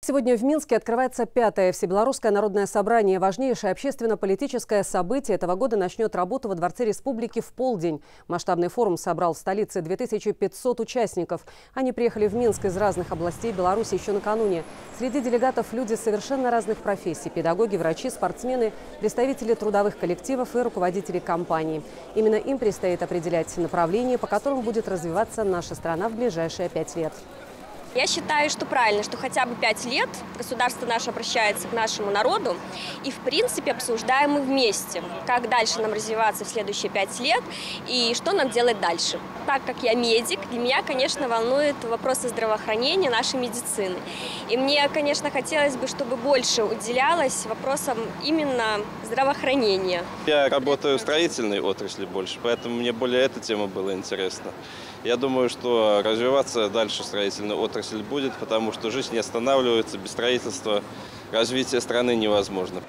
Сегодня в Минске открывается 5-е Всебелорусское народное собрание. Важнейшее общественно-политическое событие этого года начнет работу во Дворце Республики в полдень. Масштабный форум собрал в столице 2500 участников. Они приехали в Минск из разных областей Беларуси еще накануне. Среди делегатов люди совершенно разных профессий – педагоги, врачи, спортсмены, представители трудовых коллективов и руководители компаний. Именно им предстоит определять направление, по которому будет развиваться наша страна в ближайшие 5 лет. Я считаю, что правильно, что хотя бы 5 лет государство наше обращается к нашему народу и, в принципе, обсуждаем мы вместе, как дальше нам развиваться в следующие 5 лет и что нам делать дальше. Так как я медик, для меня, конечно, волнует вопросы здравоохранения нашей медицины. И мне, конечно, хотелось бы, чтобы больше уделялось вопросам именно здравоохранения. Я работаю в строительной отрасли больше, поэтому мне более эта тема была интересна. Я думаю, что развиваться дальше строительная отрасль будет, потому что жизнь не останавливается, без строительства развитие страны невозможно.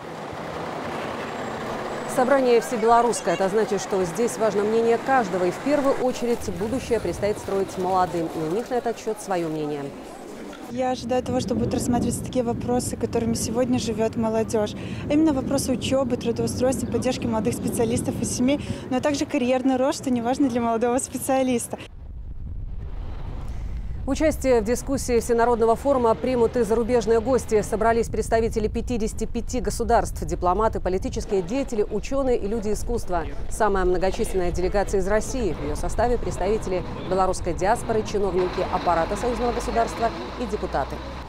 Собрание всебелорусское. Это значит, что здесь важно мнение каждого. И в первую очередь будущее предстоит строить молодым. И у них на этот счет свое мнение. Я ожидаю того, что будут рассматриваться такие вопросы, которыми сегодня живет молодежь. А именно вопросы учебы, трудоустройства, поддержки молодых специалистов и семей, но также карьерный рост, что не важно для молодого специалиста. Участие в дискуссии Всенародного форума примут и зарубежные гости. Собрались представители 55 государств, дипломаты, политические деятели, ученые и люди искусства. Самая многочисленная делегация из России. В ее составе представители белорусской диаспоры, чиновники аппарата союзного государства и депутаты.